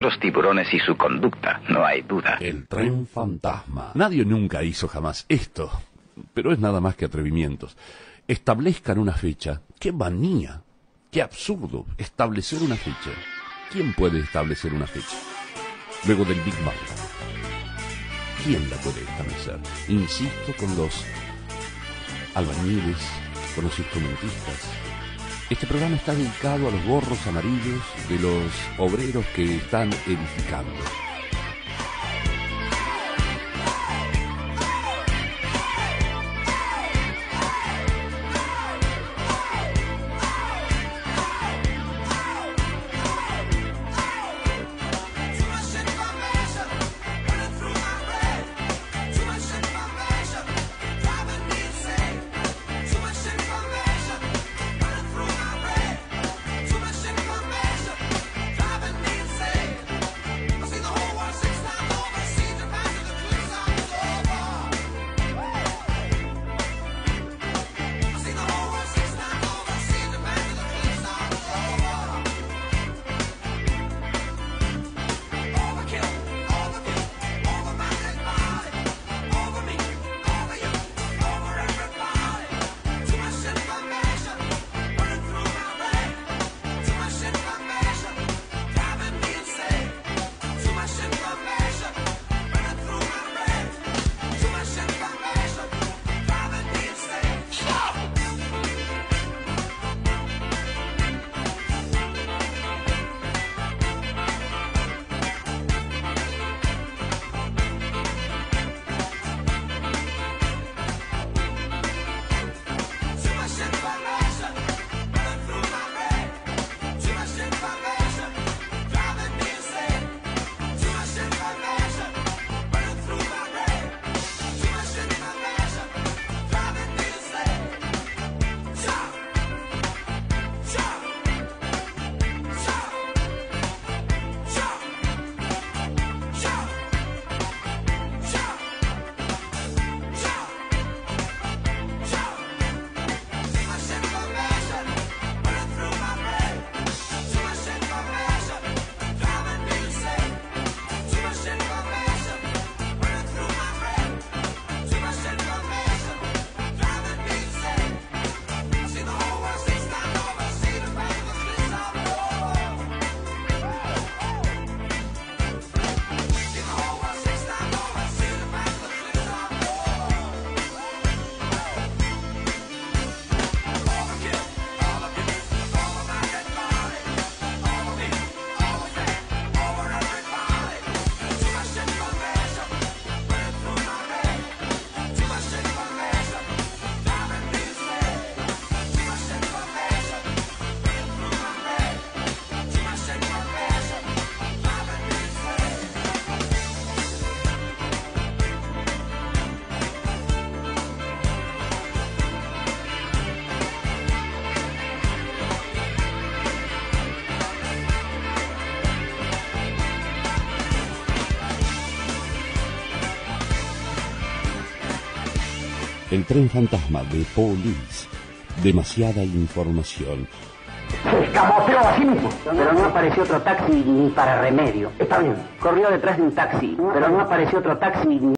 estos tiburones y su conducta, no hay duda. El tren fantasma. Nadie nunca hizo jamás esto, pero es nada más que atrevimientos. Establezcan una fecha. ¡Qué manía! ¡Qué absurdo! Establecer una fecha. ¿Quién puede establecer una fecha? Luego del Big Bang, ¿quién la puede establecer? Insisto con los albañiles, con los instrumentistas. Este programa está dedicado a los gorros amarillos de los obreros que están edificando. El tren fantasma de Police. Demasiada información. Se escamoteó a sí mismo. Pero no apareció otro taxi ni para remedio. Está bien. Corrió detrás de un taxi, pero no apareció otro taxi ni